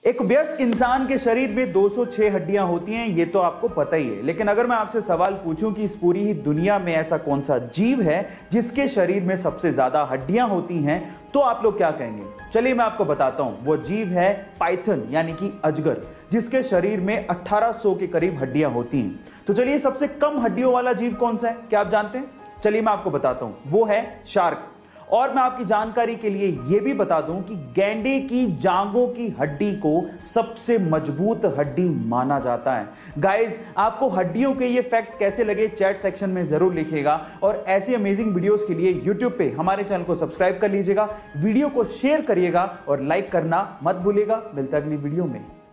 एक वयस्क इंसान के शरीर में 206 हड्डियां होती हैं, ये तो आपको पता ही है। लेकिन अगर मैं आपसे सवाल पूछूं कि इस पूरी ही दुनिया में ऐसा कौन सा जीव है जिसके शरीर में सबसे ज्यादा हड्डियां होती हैं, तो आप लोग क्या कहेंगे? चलिए मैं आपको बताता हूं। वो जीव है पाइथन यानी कि अजगर, जिसके शरीर में 1800 के करीब हड्डियां होती हैं। तो चलिए सबसे कम हड्डियों वाला जीव कौन सा है, क्या आप जानते हैं? चलिए मैं आपको बताता हूं, वो है शार्क। और मैं आपकी जानकारी के लिए यह भी बता दूं कि गैंडे की जांघों की हड्डी को सबसे मजबूत हड्डी माना जाता है। गाइस, आपको हड्डियों के ये फैक्ट्स कैसे लगे चैट सेक्शन में जरूर लिखिएगा। और ऐसी अमेजिंग वीडियोस के लिए यूट्यूब पे हमारे चैनल को सब्सक्राइब कर लीजिएगा, वीडियो को शेयर करिएगा और लाइक करना मत भूलिएगा। मिलता है अगली वीडियो में।